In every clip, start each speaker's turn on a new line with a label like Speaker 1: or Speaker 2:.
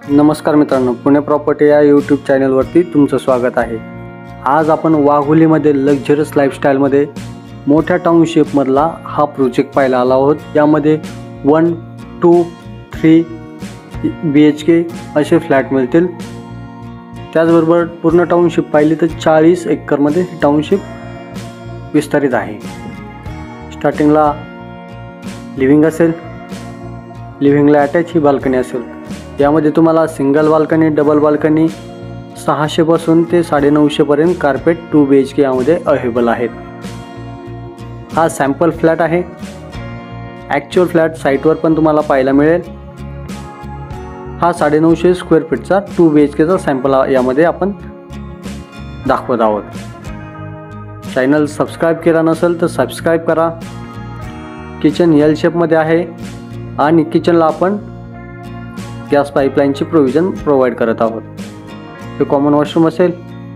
Speaker 1: नमस्कार मित्रांनो, पुणे प्रॉपर्टी या यूट्यूब चॅनलवरती तुमचं स्वागत आहे। आज आपण वाघोलीमध्ये लक्झरियस लाईफस्टाईलमध्ये मोठ्या टाउनशिपमधला हा प्रोजेक्ट पाहायला आलो आहोत। यामध्ये 1, 2, 3 BHK असे फ्लॅट मिळतील। त्याचबरोबर पूर्ण टाउनशिप पाहिली तर 40 एकरमध्ये टाउनशिप विस्तारित आहे। स्टार्टिंगला लिव्हिंग असेल, लिव्हिंगला अटॅच ही बाल्कनी असेल। यामध्ये तुम्हाला सिंगल बाल्कनी, डबल बाल्कनी 600 पासून ते 950 पर्यंत कार्पेट 2 BHK यामध्ये अवेलेबल आहेत। हा सॅम्पल फ्लॅट आहे। ॲक्च्युअल फ्लॅट साईटवर पण तुम्हाला पाहायला मिळेल। हा 950 स्क्वेअर फीटचा 2 BHKचा सॅम्पल यामध्ये आपण दाखवत आहोत। चॅनल सबस्क्राईब केला नसेल तर सबस्क्राईब करा। किचन एल शेपमध्ये आहे आणि किचनला आपण गॅस पाईपलाईनची प्रोव्हिजन प्रोव्हाइड करत आहोत। हे कॉमन वॉशरूम असेल।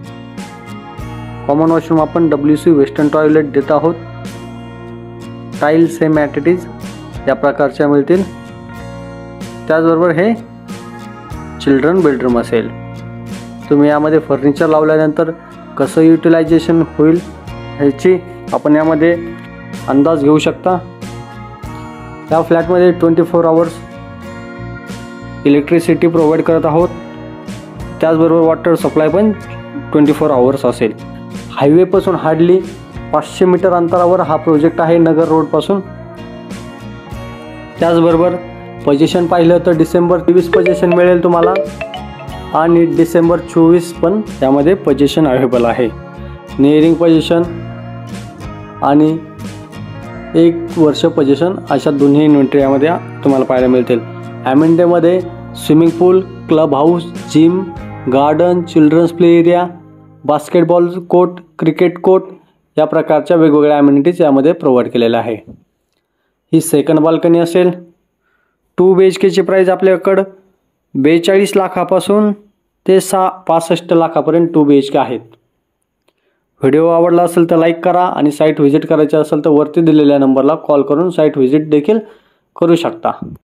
Speaker 1: कॉमन वॉशरूम आपण WC वेस्टर्न टॉयलेट देत आहोत। टाईल सेम ॲटिटीज या प्रकारच्या मिळतील। त्याचबरोबर हे चिल्ड्रन बेडरूम असेल। तुम्ही यामध्ये फर्निचर लावल्यानंतर कसं युटिलायझेशन होईल ह्याची आपण यामध्ये अंदाज घेऊ शकता। या फ्लॅटमध्ये 24 आवर्स इलेक्ट्रिसिटी प्रोव्हाइड करत आहोत। त्याचबरोबर वॉटर सप्लाय पण 24 आवर्स असेल। हायवेपासून हार्डली 500 मीटर अंतरावर हा प्रोजेक्ट आहे, नगर रोडपासून। त्याचबरोबर पोझिशन पाहिलं तर डिसेंबर 23 पोझिशन मिळेल तुम्हाला आणि डिसेंबर 24 पण यामध्ये पोझिशन अवेलेबल आहे। नियरिंग पोझिशन आणि 1 वर्ष पोझिशन अशा दोन्ही इन्व्हेंटरी यामध्ये तुम्हाला पाहायला मिळतील। ॲमेनिटीमध्ये swimming pool, club house, gym, garden, children's play area, basketball court, cricket court या प्रकारच्या वेगवेगळ्या ॲमेनिटीज यामध्ये प्रोव्हाइड केलेल्या आहे। ही सेकंड बाल्कनी असेल। 2 BHKची प्राईस आपल्याकडं 42 लाखापासून ते 65 लाखापर्यंत 2 BHK आहेत। व्हिडिओ आवडला असेल तर लाईक करा आणि साईट व्हिजिट करायची असेल तर वरती दिलेल्या नंबरला कॉल करून साईट व्हिजिट देखील करू शकता।